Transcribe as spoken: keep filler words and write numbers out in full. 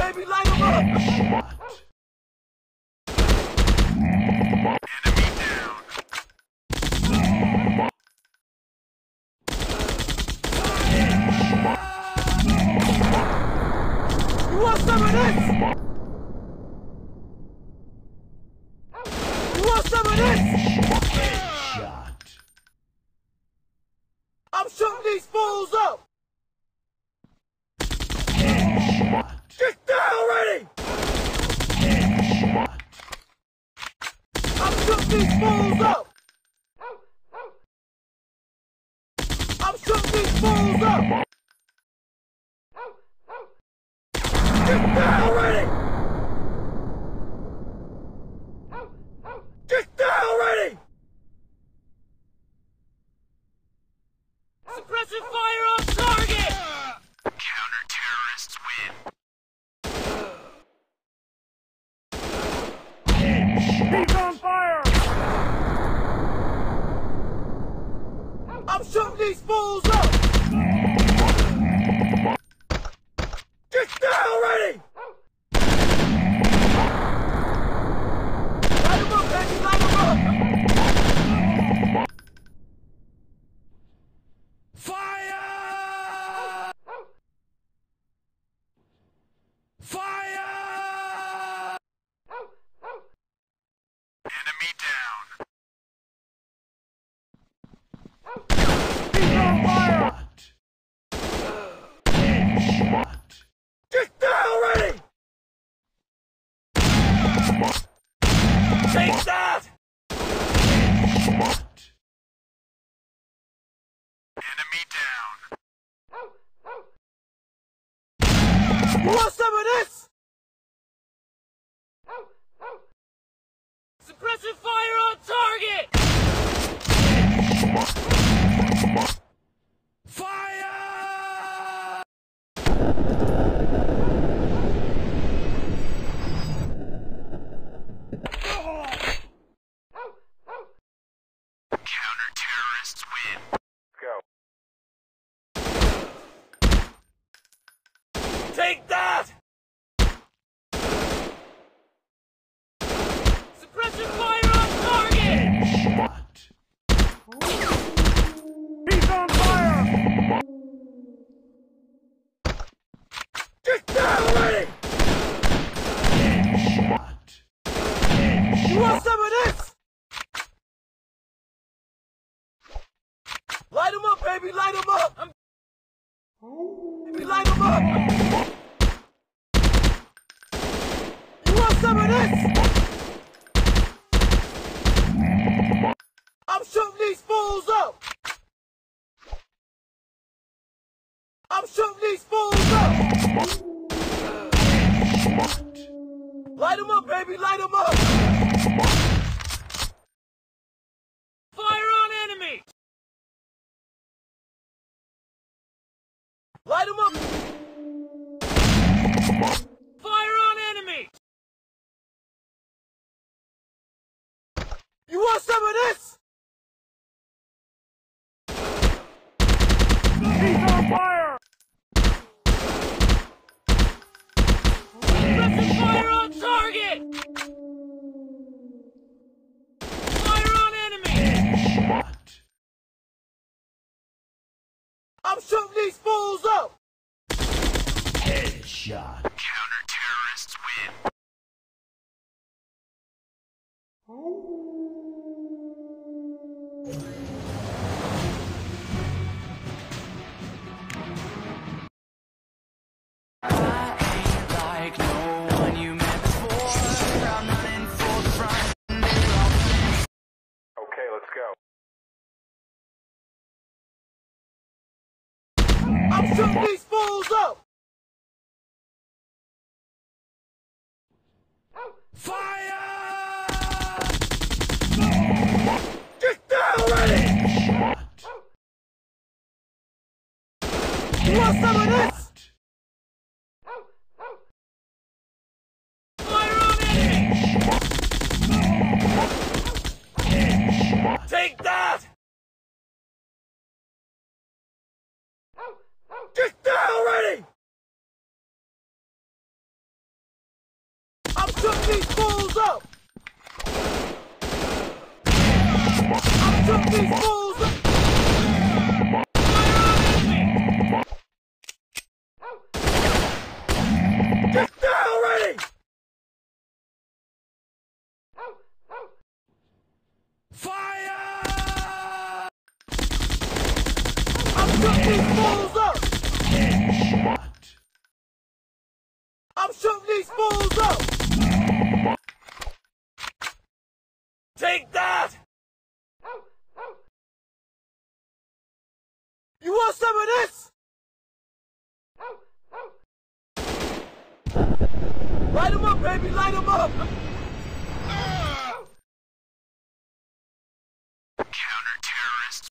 baby, light him up! Enemy down. You want some of this? You want some of this? Headshot. I'm shooting these fools up! Headshot. Get down already! Headshot. I'm shooting these fools up! I'm shooting these fools up! Get down already! Get down already! Suppressive fire on target! Counter-terrorists win. Headshot. on fire! I'm shooting these fools up! Get down already! Light him up, baby, light him up! Fire! Fire! Enemy down. Headshot. Headshot. Get down already! Take that! Headshot. Enemy down. You want some of this? Suppressive fire on target! Fire! Counter-terrorists win. Go. Take that! Suppressive fire on target! Headshot. He's on fire! Get down already! Headshot. You want some of this? Light him up, baby, light him up! I'm... Baby, light him up! You want some of this? I'm shooting these fools up! I'm shooting these fools up! Light him up, baby, light him up! Fire on enemy! Light him up! Fire on enemy! You want some of this? He's on fire! Aggressive fire on target! Fire on enemy! Headshot. I'm shooting these fools up! Headshot. Counter-terrorists win. Like no one you met before. I'm running full front. Okay, let's go. I'm shooting these fools up! Fire! Get down already! Headshot. You want some of this? Fire on enemy! Headshot. Take that! Get down already! Just die already! Fire! I'm shooting these fools up! Headshot. I'm shooting these fools up! Take that! You want some of this? Light 'em up, baby, light 'em up! Counter-terrorists